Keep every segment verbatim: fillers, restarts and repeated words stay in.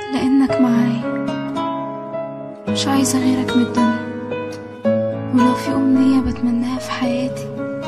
لأنك معايا، مش عايزة غيرك من الدنيا. ولو في أمنية بتمناها في حياتي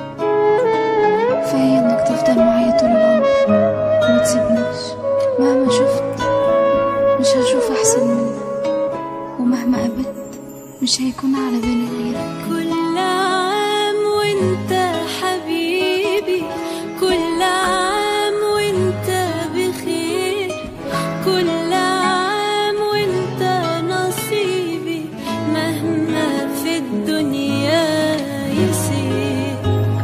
فهي إنك تفضل معايا طول العمر وما تسيبنيش. مهما شفت مش هشوف أحسن منك، ومهما قابلت مش هيكون على بالي غيرك. كل عام وانت حبيبي، كل عام وانت بخير، كل عام وانت نصيبي مهما في الدنيا يصير.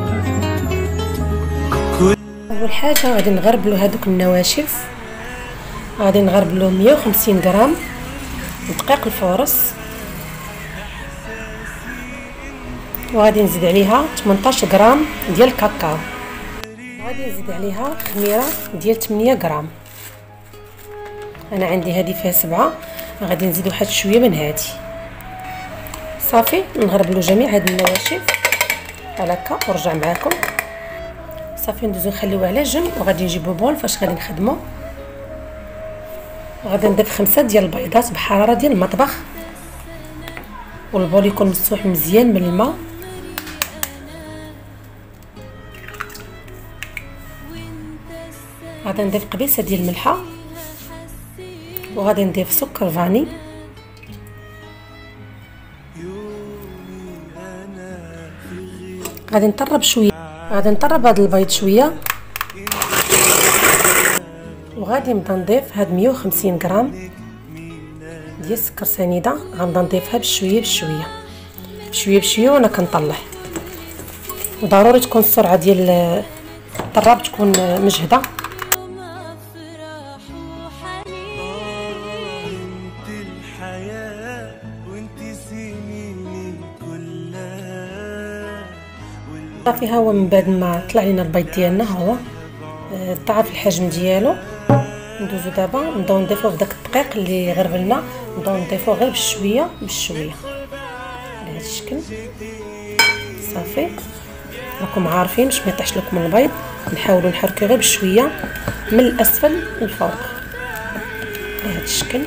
اول حاجه غادي نغربلو هذوك النواشف، غادي نغربلو مية وخمسين غرام دقيق الفورس، وغادي نزيد عليها ثمنطاش غرام ديال الكاكاو، وغادي نزيد عليها خميره ديال ثمانية غرام. انا عندي هذه فيها سبعة، غادي نزيد واحد شويه من هذه. صافي نغربلو جميع هاد النواشف على هكا ونرجع معاكم. صافي ندوزو نخليوه على جنب، وغادي نجيبو بول فاش غادي نخدمو. غادي نضيف خمسة ديال البيضات بحراره ديال المطبخ، والبول يكون مسوح مزيان من الماء. غادي نضيف قبيصه ديال الملحه، وغادي نضيف سكر فاني، غادي نطرب شويه، غادي نطرب هذا البيض شويه، وغادي نبدا نضيف هاد مية وخمسين غرام ديال السكر سنيده. غنبدا نضيفها بشويه بشويه بشويه بشويه وانا كنطلع. وضروري تكون السرعه ديال الطراب تكون مجهده. صافي ها هو من بعد ما طلع لينا البيض ديالنا، ها هو طلع في الحجم ديالو. ندوزو دابا نبداو نضيفوه في داك الدقيق اللي غربلنا، نبداو نضيفوه غير بشويه بشويه على هذا الشكل. صافي راكم عارفين باش ما يطيحش لكم البيض، نحاولوا نحركو غير بشويه من الاسفل للفوق على هذا الشكل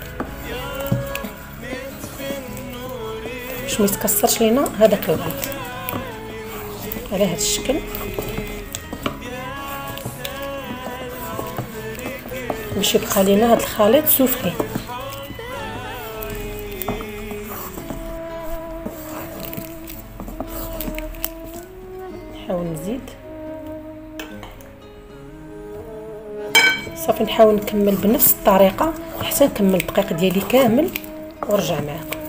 باش ما يتكسرش لينا هذاك البيض على هذا الشكل. باش يبقى لينا هذا الخليط سوفلي. نحاول نزيد. صافي نحاول نكمل بنفس الطريقه حتى نكمل الدقيق ديالي كامل ونرجع معكم.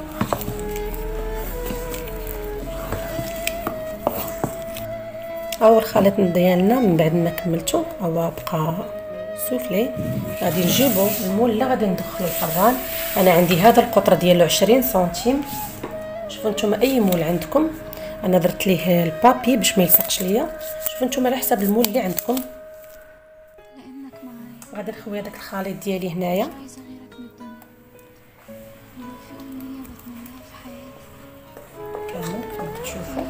اول خليط ديالنا من بعد ما كملته هو بقى سوفلي، غادي نجيبو المول اللي غادي ندخلو الفران. انا عندي هذا القطر ديالو عشرين سنتيم. شوفوا نتوما اي مول عندكم، انا درت ليه البابي باش ما يلصقش ليا. شوفوا نتوما على حسب المول اللي عندكم. غادي نخوي هذاك الخليط ديالي هنايا. كامل كما تشوفوا.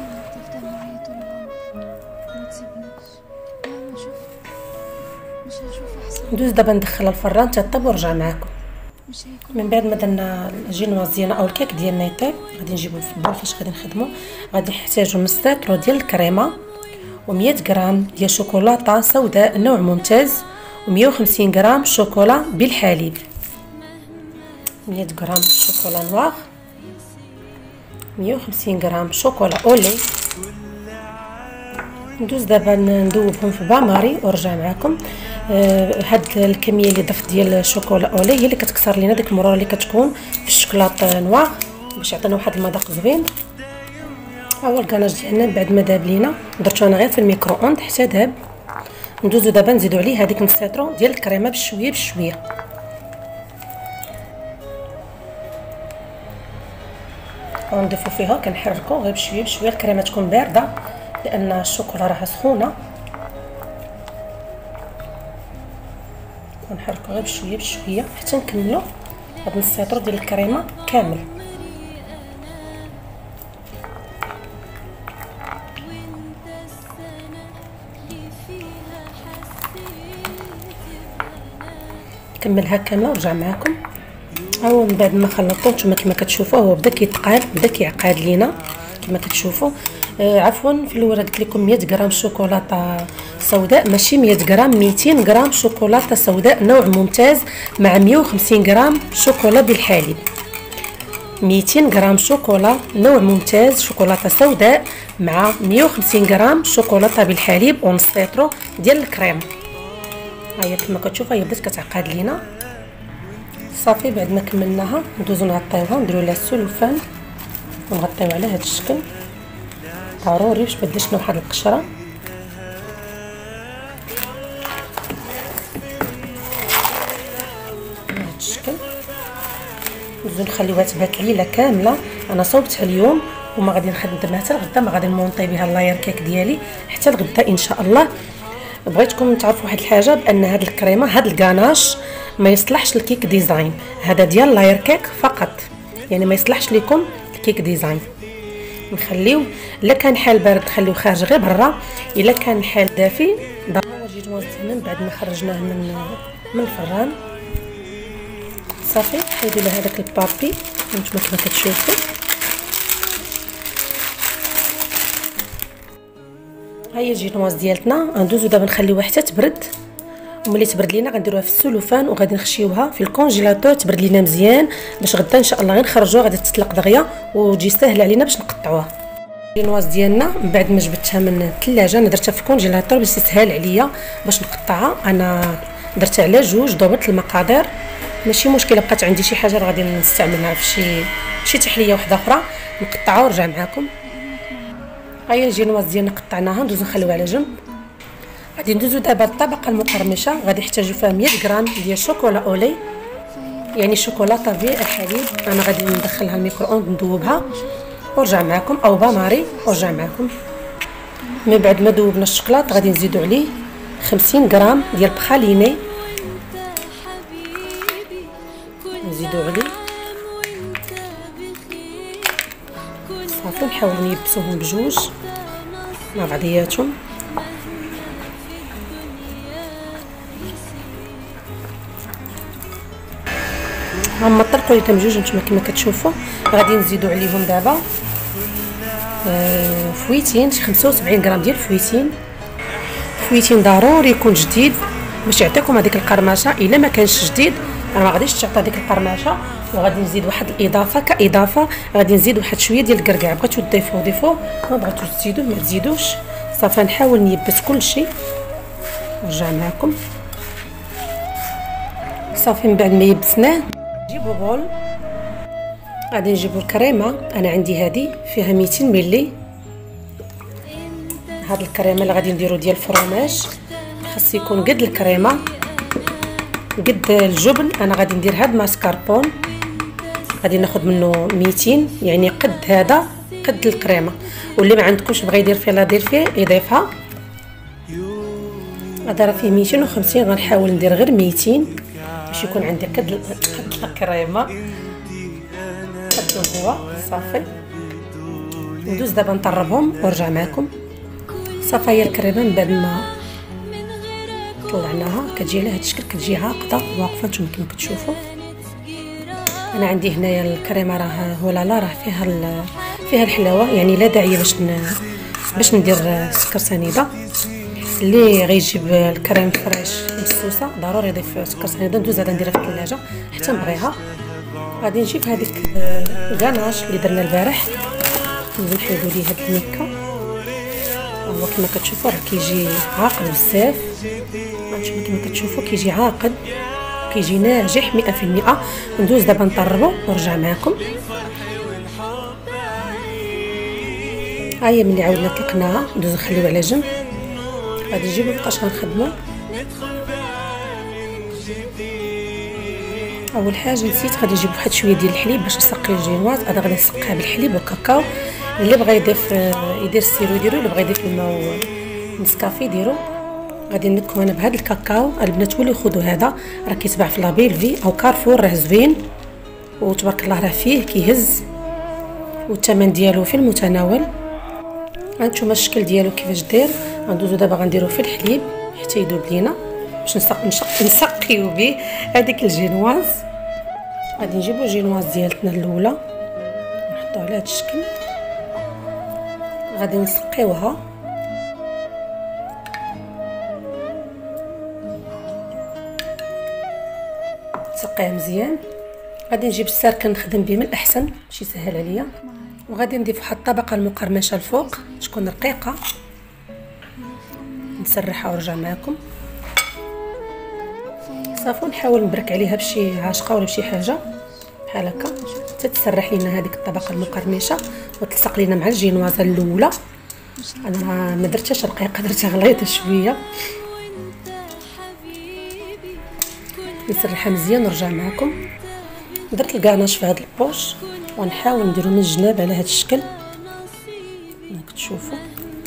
ندوز دابا ندخلها الفران تطيب ونرجع معكم. من بعد ما درنا الجينواز ديالنا او الكيك ديالنا يطيب، غادي نجيبو في البول فاش غادي نخدمو. غادي نحتاجو نص لتر ديال الكريمه، و100 غرام ديال شوكولاته سوداء نوع ممتاز، و150 غرام شوكولا بالحليب، مية غرام شوكولا نوار، مية وخمسين غرام شوكولا اولي. ندوز دابا ندوبهم في باماري ونرجع معكم. آه هاد الكميه اللي ضفت ديال الشوكولا اولي هي اللي كتكسر لينا ديك المرور اللي كتكون في الشوكولاط نوار باش يعطينا واحد المذاق زوين. ها هو الكاناج ديالنا بعد ما داب لينا، درتو انا غير في الميكرو اوند حتى داب. ندوزو دابا نزيدو عليه هذيك نص لتر ديال الكريمه بشويه بشويه. ونضيفو فيها كنحركو غير بشويه بشويه. الكريمه تكون بارده لان الشوكولا راها سخونه. ونحركو غير بشويه بشويه حتى نكملو هاد نص لتر ديال الكريمه كامل. نكملها كامله ونرجع معكم. هو من بعد ما خلطته نتوما كما كتشوفوا هو بدا كيتقال، بدا كيعقاد لينا كما كتشوفوا. آه عفوا في الاول قلت لكم مية غرام شوكولاته سوداء، ماشي مية غرام، ميتين غرام شوكولاته سوداء نوع ممتاز مع مية وخمسين غرام شوكولا بالحليب. ميتين غرام شوكولا نوع ممتاز شوكولاته سوداء مع مية وخمسين غرام شوكولاته بالحليب ونص لتر ديال الكريم. هيا كما كتشوفوا هي بدات كتعقد لينا. صافي بعد ما كملناها ندوزو نغطيوها نديرو لها السلوفان ونغطيو على هذا الشكل ضروري باش ما تديرش لنا واحد القشره. بهذا الشكل ندوزو نخليوها تبات ليله كامله. انا صوبتها اليوم وما غادي نخدمها حتى الغدا، ما غادي نمونطي بها اللاير كيك ديالي حتى الغدا ان شاء الله. بغيتكم تعرفوا واحد الحاجه، بان هاد الكريمه هاد الكاناش ما يصلحش للكيك ديزاين، هذا ديال لاير كيك فقط، يعني ما يصلحش لكم الكيك ديزاين. نخليو الا كان حال بارد خليو خارج غير برا، الا كان حال دافي ضروري جيت موزعين بعد ما خرجناه من من الفران. صافي حيدوا له هذاك البابي نتوما كما كتشوفوا. هيا الجينواز ديالتنا غندوزو دابا نخليوها حتى تبرد، وملي تبرد لينا غنديروها في السلوفان وغادي نخشيوها في الكونجيلاتور تبرد لينا مزيان باش غدا ان شاء الله غير نخرجوها غادي تطلق دغيا وتجي ساهله علينا باش نقطعوها. الجينواز ديالنا من بعد ما جبدتها من الثلاجه انا درتها في الكونجيلاتور باش يسهل عليا باش نقطعها. انا درتها على جوج، ضبطت المقادير ماشي مشكله، بقات عندي شي حاجه غادي نستعملها في شي شي تحليه واحده اخرى نقطعها ونرجع معكم. هيا الجينواز ديالنا قطعناها ندوزو نخليوها على جنب. غادي ندوزو دابا الطبقه المقرمشه، غادي نحتاجو فيها مية غرام ديال شوكولا اولي يعني شوكولاته في الحليب. انا غادي ندخلها الميكرو اوند ندوبها ونرجع معكم، او باماري ونرجع معكم. من بعد ما ذوبنا الشوكولاط غادي نزيدو عليه خمسين غرام ديال بخاليني، نزيدو عليه صافي. نحاولوا نيبسوهم بجوج مع بعضياتهم. هما طلقوا لينا بجوج نتوما كما كتشوفوا. غادي نزيدو عليهم دابا آه فويتين، شي خمسة وسبعين غرام ديال فويتين. فويتين ضروري يكون جديد باش يعطيكم هذيك القرمشه، الا ما كانش جديد انا ما غاديش تعطي هذيك القرمشه. وغادي نزيد واحد الاضافه كاضافه، غادي نزيد واحد شويه ديال الكركاع، بغيتو تضيفوه ضيفوه، ما بغيتوش تزيدوا ما تزيدوش. صافي نحاول نيبس كلشي نرجع معكم. صافي من بعد ما يبسناه نجيبو بول، غادي نجيبو الكريمه. انا عندي هذه فيها ميتين ملي. هاد الكريمه اللي غادي نديرو ديال الفرماج خاص يكون قد الكريمه قد الجبن. انا غادي ندير هاد ماسكاربون غادي ناخذ منه ميتين، يعني قد هذا قد الكريمه. واللي ما عندكمش بغى يدير فيه لا دير فيه يضيفها. هذا راه فيه ميتين وخمسين، غنحاول ندير غير ميتين باش يكون عندي قد قد الكريمه قد الهواء. صافي ندوز دابا نطربهم ونرجع معكم. صافي هي الكريمه من بعد ما طلعناها كتجي على هذا الشكل، كتجي عاقده واقفه نتوما كما كتشوفوا. انا عندي هنايا الكريمه راه هولالا راه فيها فيها الحلاوه، يعني لا داعي باش ن... باش ندير سكر سنيده. اللي غيجيب الكريم فريش مسوسه ضروري يضيف سكر سنيده. ندوز هذا نديرها في الثلاجه حتى نبغيها. غادي نجيب هذيك الكاناش اللي درنا البارح نحيدو ليه هاد الميكه. هو كما كتشوفوا راه كيجي عاقد بزاف، هانتوما كما كتشوفوا كيجي عاقد كيجي ناجح مئة في المئة. ندوز دابا نطربو ونرجع معكم. ها هي ملي عاودنا طلقناها ندوز نخليوها على جنب. غادي نجيبو فوقاش غنخدمو. اول حاجه نسيت غادي نجيب واحد شويه ديال الحليب باش نسقي الجينواز. انا غادي نسقيها بالحليب والكاكاو. اللي بغى يضيف يدير السيرو يديرو، اللي بغى يضيف الماء نسكافي يديرو. غادي نكو انا بهذا الكاكاو. البنات وليو خذوا هذا راه كيتباع في لابيلفي او كارفور، راه زوين وتبارك الله راه فيه كيهز والثمن ديالو في المتناول. هانتوما الشكل ديالو كيفاش داير. غندوزو دابا غنديروه في الحليب حتى يذوب لينا. باش نسق نشق نسقيو به هذيك الجينواز. غادي نجيبو الجينواز ديالتنا الاولى نحطوها على هذا الشكل، غادي نسقيوها نسقيها مزيان. غادي نجيب الساركه نخدم به من الاحسن باش يسهل عليا، وغادي نضيف واحد الطبقه المقرمشه الفوق تكون رقيقه، نسرحها ونرجع معكم صافي. نحاول نبرك عليها بشي عاشقه ولا بشي حاجه بحال هكا حتى تسرح لينا هذيك الطبقه المقرمشه وتلصق لينا مع الجينوازه الاولى. انا ما درتهاش رقيقه، درتها غليظه شويه. نسرحها مزيان ونرجع معكم. درت الكاناش في هذا البوش ونحاول نديرو من الجناب على هذا الشكل راك تشوفوا،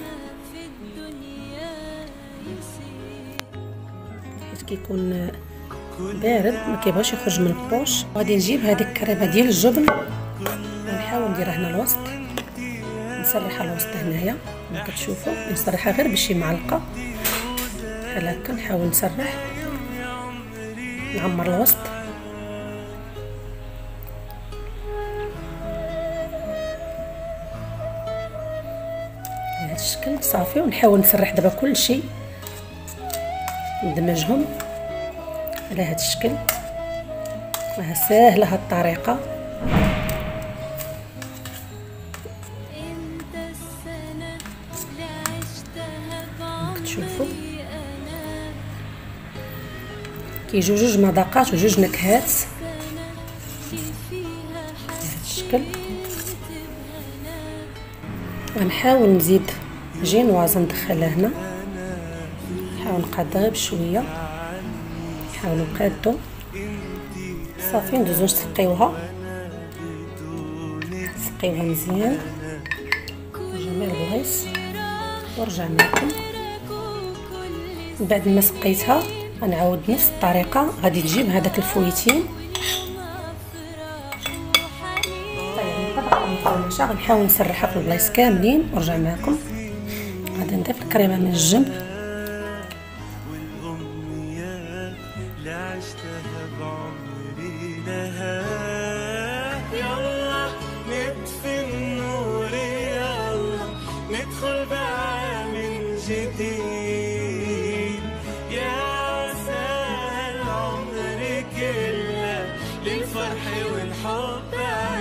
حيت كيكون بارد ما كيبغيش يخرج من البوش. غادي نجيب هذيك الكريمه ديال الجبن ونحاول نديرها هنا الوسط، نسرحها الوسط هنايا كما كتشوفوا، نسرحها غير بشي معلقه بحال هكا. نحاول نسرح نعمر الوسط بهذا الشكل صافي. ونحاول نسرح دابا كل شيء، ندمجهم على هذا الشكل. راه ساهله هاد الطريقه. كتشوفوا كيجيو جوج مذاقات وجوج نكهات بهذا الشكل. غنحاول نزيد جينواز ندخلها هنا، نحاول نقادها غير بشويه، نحاولوا نقادو صافي. ندوزو نسقيوها نسقيوها مزيان جميع البلايص ونرجع معكم. بعد ما سقيتها غنعاود نفس الطريقه. غادي نجيب هذاك الفويتين طيب غنحاول نسرحها في البلايص كاملين ونرجع معكم. غادي نضيف الكريمه من الجنب ندخل بقى من جديد. يا سهل عمري كله للفرح والحب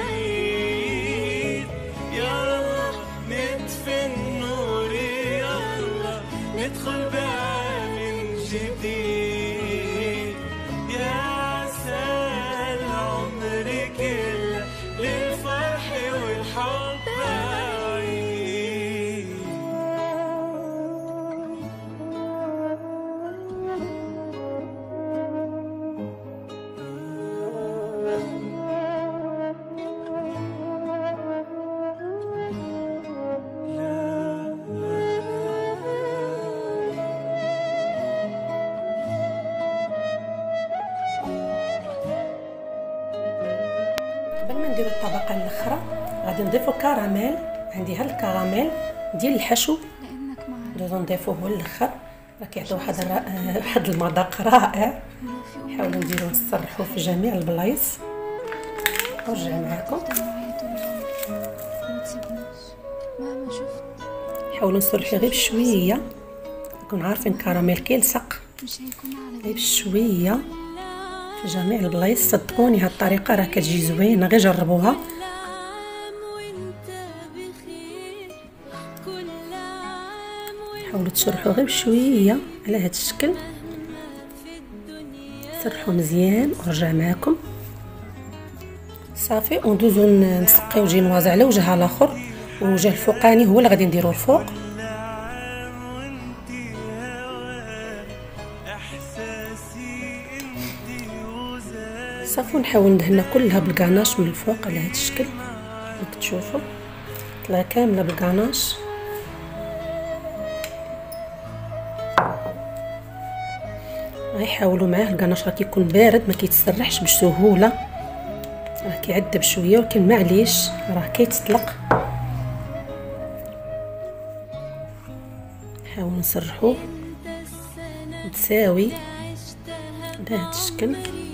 عيد. يلا نطفي النور يلا ندخل بقى من جديد. يا سهل عمري كله للفرح والحب قبل ما نديرو الطبقه الاخرى غادي نضيفو كراميل. عندي هاد الكراميل ديال الحشو ندوزو نضيفوه هو الاخر، راه كيعطي واحد الرا... واحد المذاق رائع. نحاولوا نديرو نسرحوه في جميع البلايص ونرجع معكم. نحاولوا نسرحوه غير بشويه، نكون عارفين الكراميل كيلصق غير بشويه في جميع البلايص. صدقوني هاد الطريقه راه كتجي زوينه، غير جربوها. حاولوا تسرحوا غير بشويه على هاد الشكل، سرحوا مزيان ونرجع معكم صافي. وندوزو نسقيو جينواز على وجهها الاخر، والوجه الفوقاني هو اللي غادي نديروه الفوق. صافي نحاول ندهنها كلها بالكاناش من الفوق على هذا الشكل كما كتشوفوا، طلع كامله بالكاناش. غيحاولوا معاه، الكاناش راه كيكون بارد ما كيتسرحش بسهوله، راه كيعذب شويه، ولكن معليش راه كيتطلق. نحاول نسرحوه متساوي على هذا الشكل.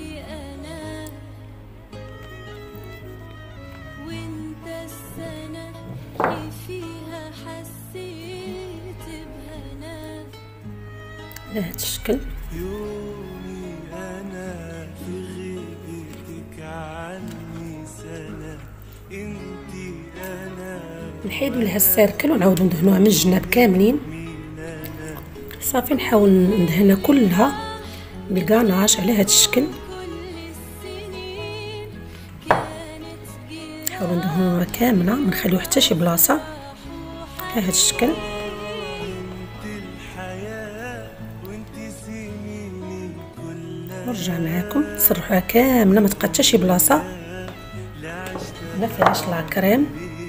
وانت السنة اللي فيها حسيت بهنا. على هذا الشكل. يومي أنا في غيبتك عني سنة، انتي أنا نحيدو لها السيركل ونعاودو ندهنوها من الجناب كاملين صافي. نحاول ندهنها كلها بالكاناش على هذا الشكل. نحاولوا ندهنوها كامله، ما نخليو حتى شي بلاصه على هذا الشكل. نرجع معاكم تسرحوها كامله، ما تبقى حتى شي بلاصه ما فيهاش لا كريم.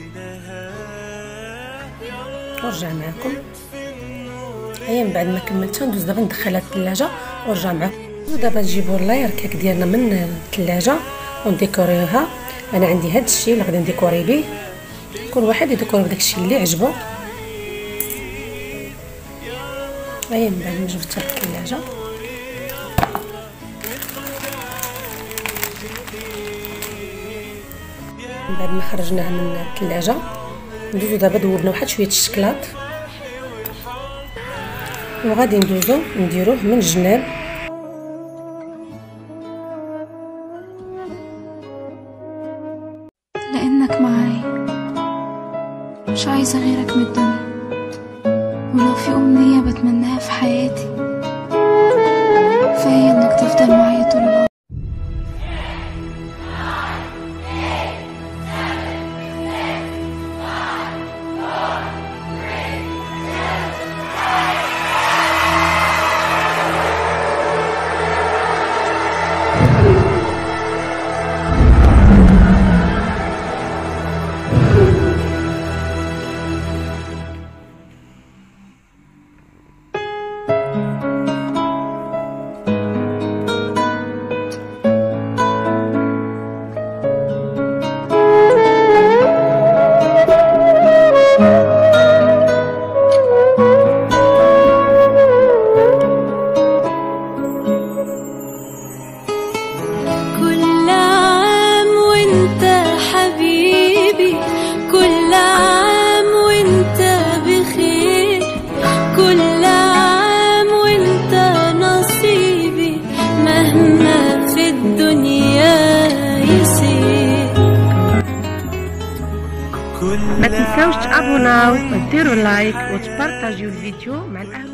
نرجع معاكم هيا من بعد ما كملتها ندوز دابا ندخلها الثلاجه ونرجع معكم. دابا نجيبو اللاير كيك ديالنا من الثلاجه ونديكوريوها. انا عندي هذا الشيء اللي غادي نديكوري به، كل واحد يديكوري بداك الشيء اللي عجبو. هيا من بعد نجبدها في الثلاجه. من بعد ما خرجناها من الثلاجه ندوزو دابا ذوبنا واحد شويه الشكلاط وغادي ندوزو نديروه من الجناب. لأنك معاي مش عايزة غيرك من الدنيا، ولو في أمنية بتمناها في حياتي فهي إنك تفضل معايا طول العمر. ما تنساوش تابوناو وديروا لايك وتبارطاجيو الفيديو مع الأهل.